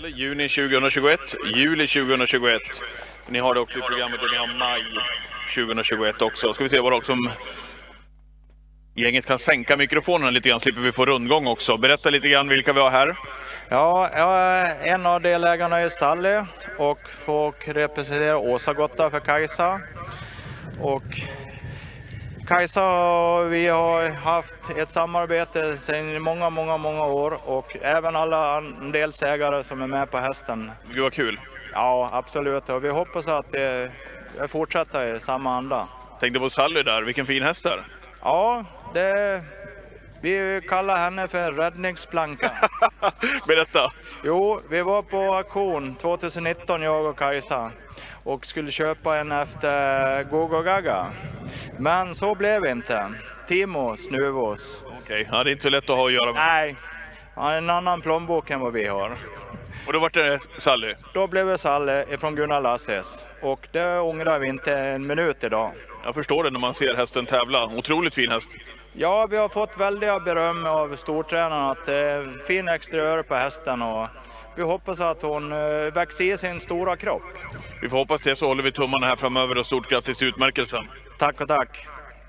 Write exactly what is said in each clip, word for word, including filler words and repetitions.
Eller juni tjugohundratjugoett, juli tjugohundratjugoett. Ni har det också i programmet och ni har maj tjugohundratjugoett också. Ska vi se vad också som gänget kan sänka mikrofonerna lite grann, slipper vi få rundgång också. Berätta lite grann vilka vi har här. Ja, jag är en av delägarna i Sally och får representera Åsagotta för Kajsa. Och Kajsa och vi har haft ett samarbete sedan många, många, många år och även alla andelsägare som är med på hästen. Gud vad kul. Ja, absolut. Och vi hoppas att det fortsätter i samma anda. Tänkte på Sally där, vilken fin häst där. Ja, det, vi kallar henne för räddningsplanka. Berätta. Jo, vi var på auktion tjugonitton, jag och Kajsa, och skulle köpa en efter Gogo Gaga. Men så blev det inte. Timo snuvås. Okej, okay. Ja, det är inte så lätt att ha att göra med. Nej, han har en annan plånbok än vad vi har. Och då var det Sally? Då blev det Sally från Gunnar Lasses. Och det ångrar vi inte en minut idag. Jag förstår det när man ser hästen tävla. Otroligt fin häst. Ja, vi har fått väldiga beröm av stortränaren att det är fin exteriör på hästen. Och vi hoppas att hon växer i sin stora kropp. Vi får hoppas det, så håller vi tummarna här framöver och stort grattis till utmärkelsen. Tack och tack.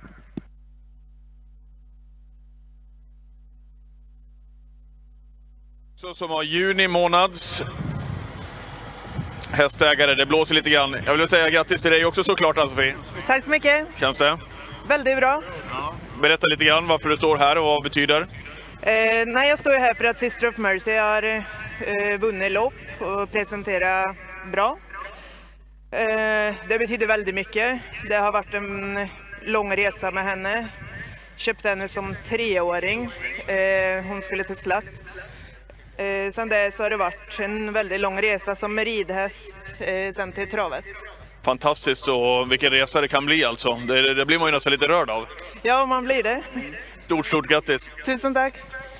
Så som har juni månads hästägare, det blåser lite grann. Jag vill säga grattis till dig också såklart, Ann-Sofie. Tack så mycket. Känns det? Väldigt bra. Ja. Berätta lite grann varför du står här och vad betyder? Eh, nej, jag står här för att Sister of Mercy har eh, vunnit lopp och presenterat bra. Eh, det betyder väldigt mycket. Det har varit en lång resa med henne. Köpte henne som treåring. Eh, hon skulle till slakt. Eh, sen dess har det varit en väldigt lång resa som ridhäst eh, sen till travhäst. Fantastiskt, och vilken resa det kan bli alltså. Det, det blir man ju nästan lite rörd av. Ja, man blir det. Stort, stort grattis. Tusen tack.